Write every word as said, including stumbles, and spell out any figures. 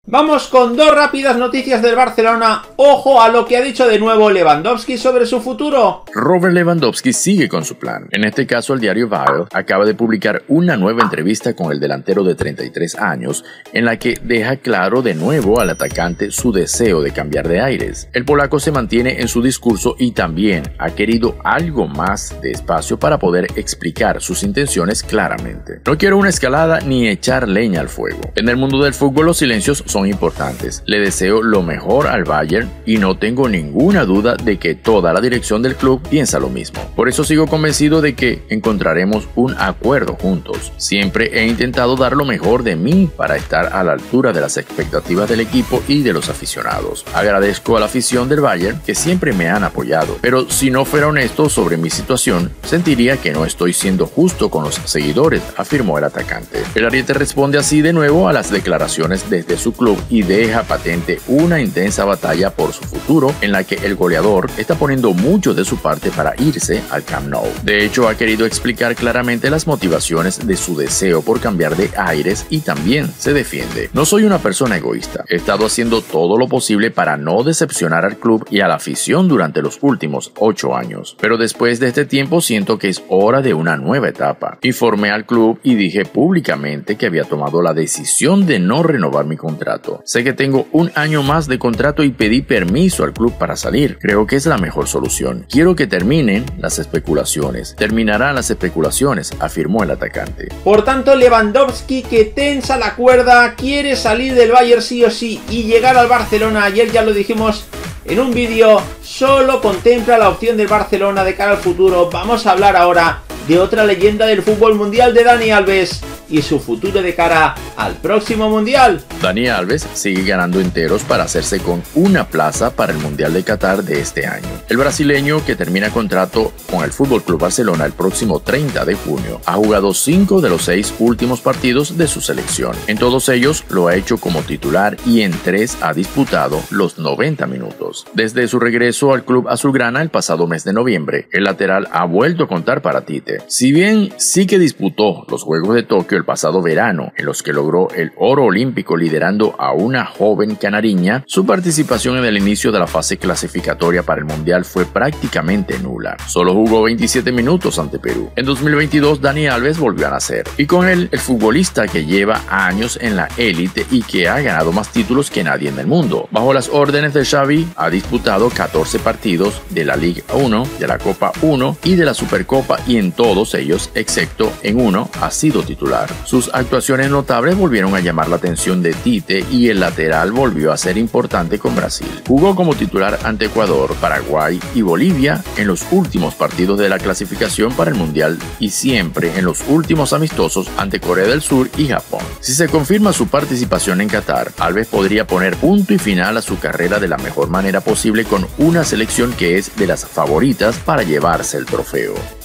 Vamos con dos rápidas noticias del Barcelona. Ojo a lo que ha dicho de nuevo Lewandowski sobre su futuro. Robert Lewandowski sigue con su plan. En este caso, el diario Bild acaba de publicar una nueva entrevista con el delantero de treinta y tres años, en la que deja claro de nuevo al atacante su deseo de cambiar de aires. El polaco se mantiene en su discurso y también ha querido algo más de espacio para poder explicar sus intenciones claramente. No quiero una escalada ni echar leña al fuego. En el mundo del fútbol los silencios son importantes. Le deseo lo mejor al Bayern y no tengo ninguna duda de que toda la dirección del club piensa lo mismo. Por eso sigo convencido de que encontraremos un acuerdo juntos. Siempre he intentado dar lo mejor de mí para estar a la altura de las expectativas del equipo y de los aficionados. Agradezco a la afición del Bayern que siempre me han apoyado, pero si no fuera honesto sobre mi situación, sentiría que no estoy siendo justo con los seguidores, afirmó el atacante. El ariete responde así de nuevo a las declaraciones desde su club y deja patente una intensa batalla por su futuro en la que el goleador está poniendo mucho de su parte para irse al Camp Nou. De hecho, ha querido explicar claramente las motivaciones de su deseo por cambiar de aires y también se defiende. No soy una persona egoísta. He estado haciendo todo lo posible para no decepcionar al club y a la afición durante los últimos ocho años. Pero después de este tiempo siento que es hora de una nueva etapa. Informé al club y dije públicamente que había tomado la decisión de no renovar mi contrato. Sé que tengo un año más de contrato y pedí permiso al club para salir. Creo que es la mejor solución. Quiero que terminen las especulaciones. Terminarán las especulaciones, afirmó el atacante. Por tanto, Lewandowski, que tensa la cuerda, quiere salir del Bayern sí o sí y llegar al Barcelona. Ayer ya lo dijimos en un vídeo, solo contempla la opción del Barcelona de cara al futuro. Vamos a hablar ahora de otra leyenda del fútbol mundial, de Dani Alves, y su futuro de cara al próximo mundial. Dani Alves sigue ganando enteros para hacerse con una plaza para el Mundial de Qatar de este año. El brasileño, que termina contrato con el F C Barcelona el próximo treinta de junio, ha jugado cinco de los seis últimos partidos de su selección. En todos ellos lo ha hecho como titular y en tres ha disputado los noventa minutos. Desde su regreso al club azulgrana el pasado mes de noviembre, el lateral ha vuelto a contar para Tite. Si bien sí que disputó los Juegos de Tokio el pasado verano, en los que logró el oro olímpico liderando a una joven canariña, su participación en el inicio de la fase clasificatoria para el Mundial fue prácticamente nula. Solo jugó veintisiete minutos ante Perú. En dos mil veintidós, Dani Alves volvió a nacer, y con él el futbolista que lleva años en la élite y que ha ganado más títulos que nadie en el mundo. Bajo las órdenes de Xavi, ha disputado catorce partidos de la Liga uno, de la Copa uno y de la Supercopa, y en todos ellos, excepto en uno, ha sido titular. Sus actuaciones notables volvieron a llamar la atención de Tite y el lateral volvió a ser importante con Brasil. Jugó como titular ante Ecuador, Paraguay y Bolivia en los últimos partidos de la clasificación para el Mundial y siempre en los últimos amistosos ante Corea del Sur y Japón. Si se confirma su participación en Qatar, Alves podría poner punto y final a su carrera de la mejor manera posible con una selección que es de las favoritas para llevarse el trofeo.